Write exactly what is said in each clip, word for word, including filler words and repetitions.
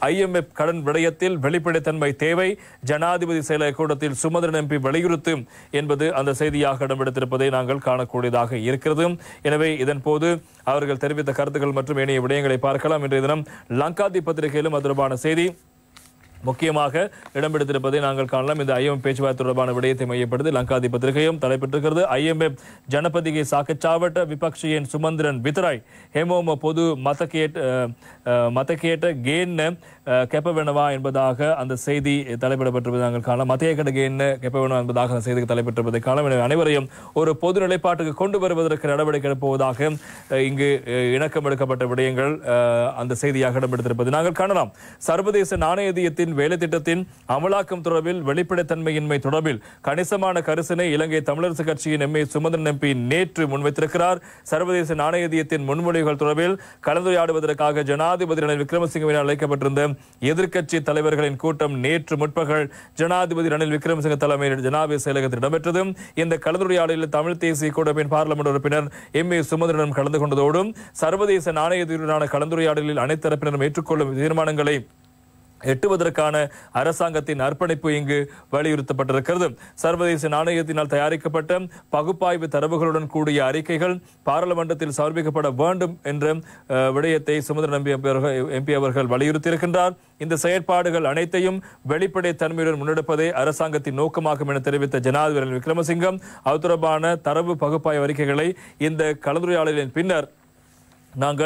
ஐ M F கடன் விடயத்தில் வெளிப்படைத்தன்மை தேவை, ஜனாதிபதி செயலக கூட்டத்தில் சுமந்திரன் எம்பி வலியுறுத்தும் என்பது அந்த செய்தியாக இடம்பெடுத்திருப்பதை நாங்கள் காணக்கூடியதாக இருக்கிறது. எனவே இதன் போது அவர்கள் தெரிவித்த கருத்துக்கள் மற்றும் ஏனைய விடயங்களை பார்க்கலாம். இன்றைய தினம் லங்காதி பத்திரிகையிலும் அது தொடர்பான செய்தி முக்கியமாக இடம்பெடுத்திருப்பதை நாங்கள் காணலாம். இந்த ஐ எம் எஃப் பேச்சுவார்த்தை தொடர்பான விடயத்தை மையப்படுத்தி லங்காதி பத்திரிகையும் தலைப்பெற்றிருக்கிறது. ஐ எம் எஃப் ஜனபதிகை சாக்கச்சாவட்ட விபக்ஷியின் சுமந்திரன் வித்ராய் ஹெமோம பொது மதக்கேட் மதக்கேட்ட கேன் கெப்பவெனவா என்பதாக அந்த செய்தி தலைப்பிடப்பட்டிருப்பதை நாங்கள் காணலாம். மத்தியக்கட கேன் கெப்பவெனவா என்பதாக அந்த செய்திக்கு தலைப்பெற்றிருப்பதை காணலாம். எனவே அனைவரையும் ஒரு பொது நிலைப்பாட்டுக்கு கொண்டு வருவதற்கு நடவடிக்கை எடுப்பதாக இங்கு இணக்கம் எடுக்கப்பட்ட விடயங்கள் அந்த செய்தியாக இடம்பெடுத்திருப்பதை நாங்கள் காணலாம். சர்வதேச நாணயத்தின் வேலை திட்டத்தின் அமலாக்கம் தொடர்பில் வெளிப்படைத்தன்மையின்மை தொடர்பில் கணிசமான கரிசனை இலங்கை தமிழரசு கட்சியின் எம் ஏ சுமந்திரன் எம்பி நேற்று முன்வைத்திருக்கிறார். சர்வதேச நாணயத்தின் முன்மொழிவுகள் தொடர்பில் கலந்துரையாடுவதற்காக ஜனாதிபதி ரணில் விக்ரமசிங்கவினால் அழைக்கப்பட்டிருந்த எதிர்க்கட்சி தலைவர்களின் கூட்டம் நேற்று முற்பகல் ஜனாதிபதி ரணில் விக்ரமசிங்க தலைமையில் ஜனாதிபதி செயலகத்தில் இடம்பெற்றது. இந்த கலந்துரையாடலில் தமிழ் தேசிய கூட்டமைப்பின் பார்லிமெண்ட் உறுப்பினர் எம் ஏ சுமந்திரனும் கலந்து கொண்டதோடு சர்வதேச நாணயத்துடனான கலந்துரையாடலில் அனைத்து தரப்பினரும் ஏற்றுக்கொள்ளும் தீர்மானங்களை எட்டுவதற்கான அரசாங்கத்தின் அர்ப்பணிப்பு இங்கு வலியுறுத்தப்பட்டிருக்கிறது. சர்வதேச நாணயத்தினால் தயாரிக்கப்பட்ட பகுப்பாய்வு தரவுகளுடன் கூடிய அறிக்கைகள் பாராளுமன்றத்தில் சமர்ப்பிக்கப்பட வேண்டும் என்ற விடயத்தை சுமந்திரன் எம்பி அவர்கள் வலியுறுத்தியிருக்கின்றார். இந்த செயற்பாடுகள் அனைத்தையும் வெளிப்படை தன்மையுடன் முன்னெடுப்பதே அரசாங்கத்தின் நோக்கமாகும் என தெரிவித்த ஜனாதிபதி விக்ரமசிங்கம் அது தொடர்பான தரவு பகுப்பாய்வு அறிக்கைகளை இந்த கலந்துரையாடலின் பின்னர் நாங்கள்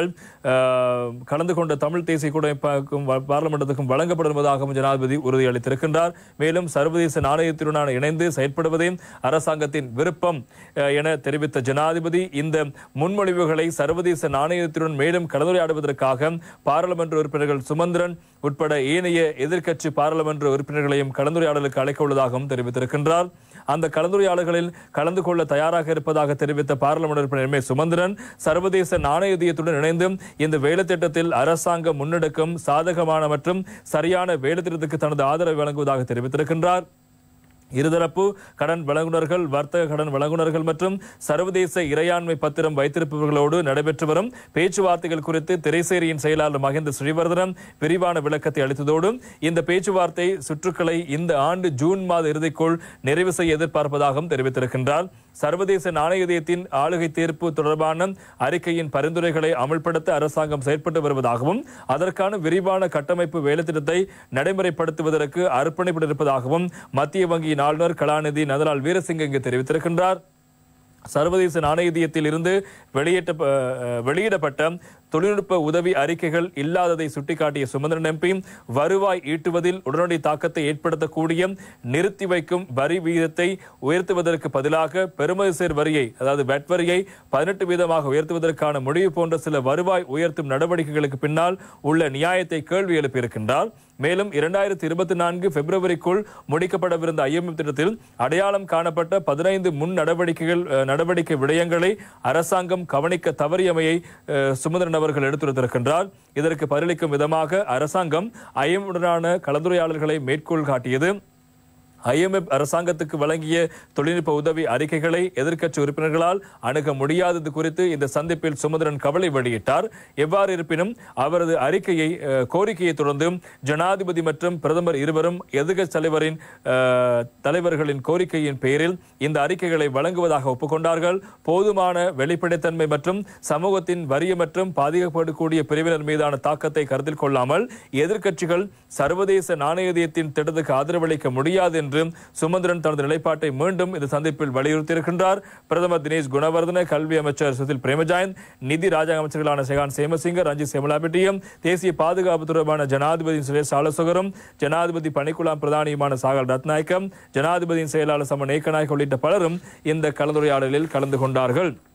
கலந்து கொண்ட தமிழ் தேசிய கூட்டமைப்புக்கும் பார்லிமெண்டத்துக்கும் வழங்கப்படுவதாகவும் ஜனாதிபதி உறுதியளித்திருக்கின்றார். மேலும் சர்வதேச நாணயத்துடனான இணைந்து செயற்படுவதே அரசாங்கத்தின் விருப்பம் என தெரிவித்த ஜனாதிபதி இந்த முன்மொழிவுகளை சர்வதேச நாணயத்துடன் மேலும் கலந்துரையாடுவதற்காக பாராளுமன்ற உறுப்பினர்கள் சுமந்திரன் உட்பட ஏனைய எதிர்க்கட்சி பாராளுமன்ற உறுப்பினர்களையும் கலந்துரையாடலுக்கு அழைக்க உள்ளதாகவும் தெரிவித்திருக்கின்றார். அந்த கலந்துரையாடல்களில் கலந்து கொள்ள தயாராக இருப்பதாக தெரிவித்த பாராளுமன்ற உறுப்பினர் எம் ஏ சுமந்திரன் சர்வதேச நாணயத்துடன் இணைந்து இந்த வேலை திட்டத்தில் அரசாங்கம் முன்னெடுக்கும் சாதகமான மற்றும் சரியான வேலை திட்டத்துக்கு தனது ஆதரவை வழங்குவதாக தெரிவித்திருக்கின்றார். இருதரப்பு கடன் வழங்குனர்கள், வர்த்தக கடன் வழங்குனர்கள் மற்றும் சர்வதேச இறையாண்மை பத்திரம் வைத்திருப்பவர்களோடு நடைபெற்று வரும் பேச்சுவார்த்தைகள் குறித்து திரைசேரியின் செயலாளர் மகேந்திர ஸ்ரீவர்தனம் விரிவான விளக்கத்தை அளித்ததோடு இந்த பேச்சுவார்த்தை சுற்றுக்களை இந்த ஆண்டு ஜூன் மாத இறுதிக்குள் நிறைவு செய்ய எதிர்பார்ப்பதாகவும் தெரிவித்திருக்கின்றார். சர்வதேச நாணயத்தின் ஆளுகை தீர்ப்பு தொடர்பான அறிக்கையின் பரிந்துரைகளை அமல்படுத்த அரசாங்கம் செயற்பட்டு வருவதாகவும் அதற்கான விரிவான கட்டமைப்பு வேலைத்திட்டத்தை நடைமுறைப்படுத்துவதற்கு அர்ப்பணிப்பு இருப்பதாகவும் மத்திய வங்கியின் ஆளுநர் கலாநிதி நந்தலால் வீரசிங்க இங்கு தெரிவித்திருக்கின்றார். சர்வதேச நாணயத்தில் இருந்து வெளியிட்ட வெளியிடப்பட்ட தொழில்நுட்ப உதவி அறிக்கைகள் இல்லாததை சுட்டிக்காட்டிய சுமந்திரன் எம்பி வருவாய் ஈட்டுவதில் உடனடி தாக்கத்தை ஏற்படுத்தக்கூடிய நிறுத்தி வைக்கும் வரி வீதத்தை உயர்த்துவதற்கு பதிலாக பெறுமதிசேர் வரியை அதாவது வெட் வரியை பதினெட்டு வீதமாக உயர்த்துவதற்கான முடிவு போன்ற சில வருவாய் உயர்த்தும் நடவடிக்கைகளுக்கு பின்னால் உள்ள நியாயத்தை கேள்வி எழுப்பியிருக்கின்றார். மேலும் இரண்டாயிரத்தி இருபத்தி நான்கு பிப்ரவரிக்குள் முடிக்கப்படவிருந்த ஐ எம் எஃப் திட்டத்தில் அடையாளம் காணப்பட்ட பதினைந்து முன் நடவடிக்கைகள் நடவடிக்கை விடயங்களை அரசாங்கம் கவனிக்க தவறியமையை சுமந்திரன் அவர்கள் எடுத்துரைத்திருக்கின்றார். இதற்கு பதிலளிக்கும் விதமாக அரசாங்கம் ஐ எம் எஃப் உடனான கலந்துரையாடல்களை மேற்கோள் காட்டியது. ஐ எம் எஃப் அரசாங்கத்துக்கு வழங்கிய தொழில்நுட்ப உதவி அறிக்கைகளை எதிர்க்கட்சி உறுப்பினர்களால் அணுக முடியாதது குறித்து இந்த சந்திப்பில் சுமந்திரன் கவலை வெளியிட்டார். எவ்வாறு இருப்பினும் அவரது அறிக்கையை கோரிக்கையை தொடர்ந்து ஜனாதிபதி மற்றும் பிரதமர் இருவரும் எதிர்க்கட்சி தலைவரின் தலைவர்களின் கோரிக்கையின் பேரில் இந்த அறிக்கைகளை வழங்குவதாக ஒப்புக்கொண்டார்கள். போதுமான வெளிப்படைத்தன்மை மற்றும் சமூகத்தின் வறிய மற்றும் பாதிக்கப்படக்கூடிய பிரிவினர் மீதான தாக்கத்தை கருத்தில் கொள்ளாமல் எதிர்க்கட்சிகள் சர்வதேச நாணயத்தின் திட்டத்துக்கு ஆதரவளிக்க முடியாது என்று சுமந்திரன் தனது நிலைப்பாட்டை மீண்டும் இந்த சந்திப்பில் வலியுறுத்தியிருக்கின்றார். பிரதமர் தினேஷ் குணவர்தன, கல்வி அமைச்சர் சுசில் பிரேமஜாயந்த், நிதி ராஜாங்க அமைச்சர்களான செகான் சேமசிங்க, ரஞ்சித் செமலாபிட்டியம், தேசிய பாதுகாப்பு தொடர்பான ஜனாதிபதியின் சுரேஷ் ஆலோசகரும் ஜனாதிபதி பணிக்குழாம் பிரதானியுமான சாகல் ரத்நாயக்கம், ஜனாதிபதியின் செயலாளர் சமன் ஏக்கநாயக் உள்ளிட்ட பலரும் இந்த கலந்துரையாடலில் கலந்து கொண்டார்கள்.